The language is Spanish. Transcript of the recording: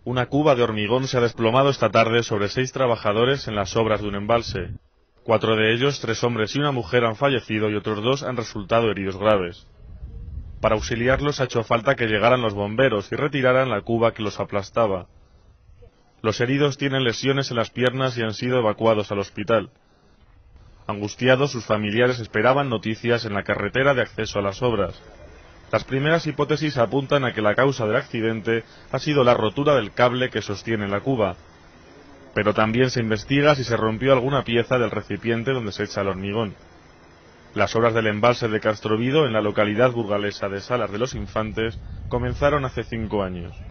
Una cuba de hormigón se ha desplomado esta tarde sobre 6 trabajadores en las obras de un embalse. 4 de ellos, 3 hombres y una mujer, han fallecido y otros 2 han resultado heridos graves. Para auxiliarlos ha hecho falta que llegaran los bomberos y retiraran la cuba que los aplastaba. Los heridos tienen lesiones en las piernas y han sido evacuados al hospital. Angustiados, sus familiares esperaban noticias en la carretera de acceso a las obras. Las primeras hipótesis apuntan a que la causa del accidente ha sido la rotura del cable que sostiene la cuba, pero también se investiga si se rompió alguna pieza del recipiente donde se echa el hormigón. Las obras del embalse de Castrovido, en la localidad burgalesa de Salas de los Infantes, comenzaron hace 5 años.